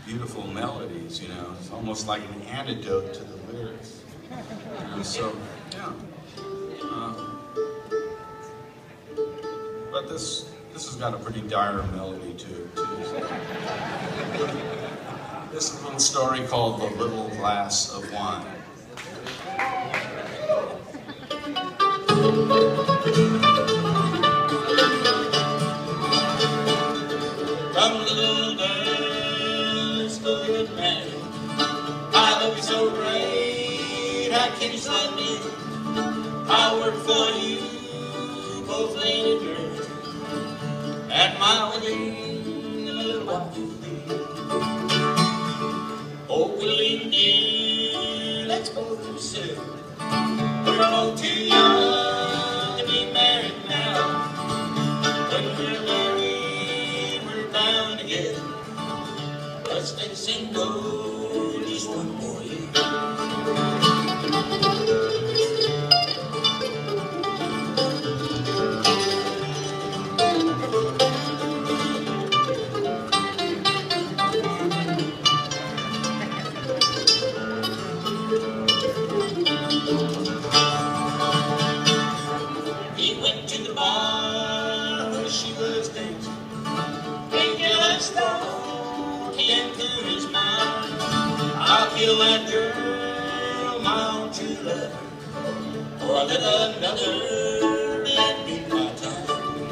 beautiful melodies, you know. It's almost like an antidote to the lyrics. And so, yeah. But this has got a pretty dire melody to it, too. So. This is a little story called The Little Glass of Wine. From little girls to get married, I love you so great, I can't stand it. I work for you, both lady girls, at my wedding, a little while you leave. Oh, Willie dear, let's go through soon. We're both too young to be married now. When we're married, we're bound together. Let's stay single just one more year. He went to the bar where she was dancing. Ain't that thought came through his mind. I'll kill that girl, my own true love, or I'll let another man be my time.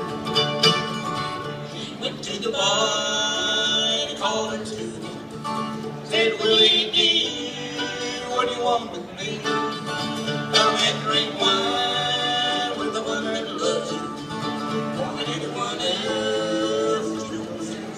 He went to the bar and called her to me. Said, Willie dear, what do you want with me? Come and drink wine with the one that loves you, more than anyone else you know sense.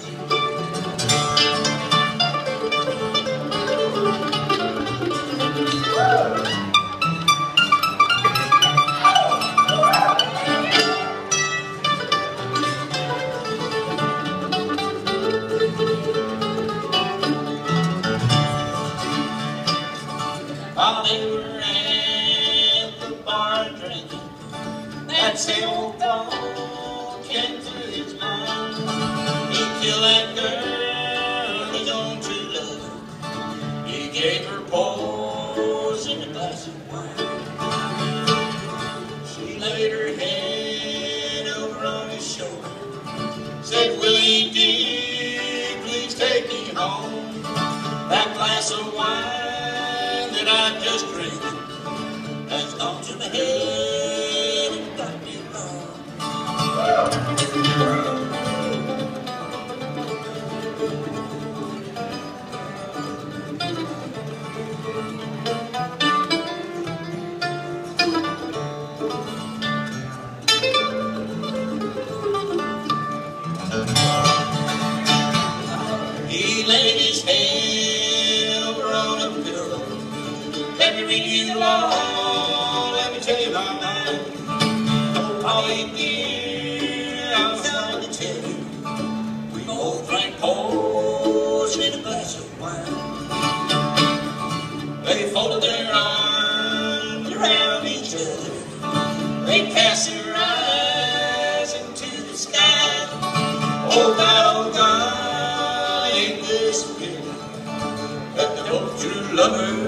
While they were at the bar drinking, that same old thought came through his mind. He'd kill that girl, his own true love. He gave her poison in a glass of wine. She laid her head over on his shoulder, said, Willie dear, please take me home. That glass of wine that I just drank has gone to my head and got me wrong. He laid his head over on a pillow. Let me read you all, let me tell you my mind. Oh, Polly dear, I'm sorry to tell you, we both drank poison in a glass of wine. They folded their arms around each other. They cast their eyes into the sky. Oh God, ain't this a pity that they're both true lovers